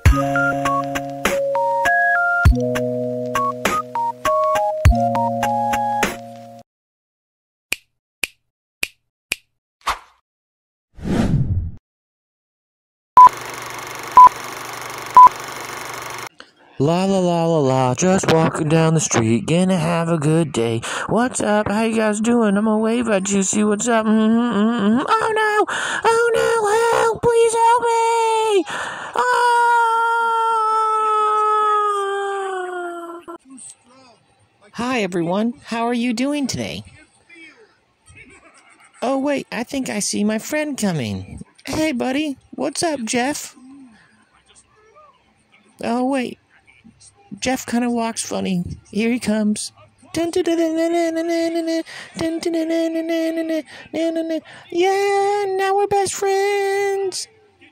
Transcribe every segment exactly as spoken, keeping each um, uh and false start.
La la la la la, just walking down the street, gonna have a good day. What's up? How you guys doing? I'm gonna wave at you, see what's up. Mm-hmm, mm-hmm. Oh no! Oh no! Help! Please help me! Ah! Hi everyone, how are you doing today? Oh wait, I think I see my friend coming. Hey buddy, what's up, Jeff? Oh wait. Jeff kind of walks funny. Here he comes. Yeah, now we're best friends.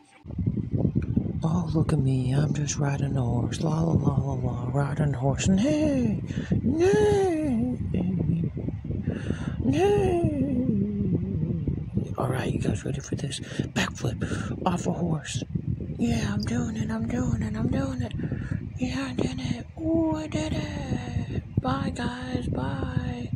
Oh, look at me. I'm just riding a horse. La la la la la. Riding a horse. And hey, nay, nay. Alright, you guys ready for this? Backflip off a horse. Yeah, I'm doing it. I'm doing it. I'm doing it. Yeah, I did it. Ooh, I did it. Bye, guys. Bye.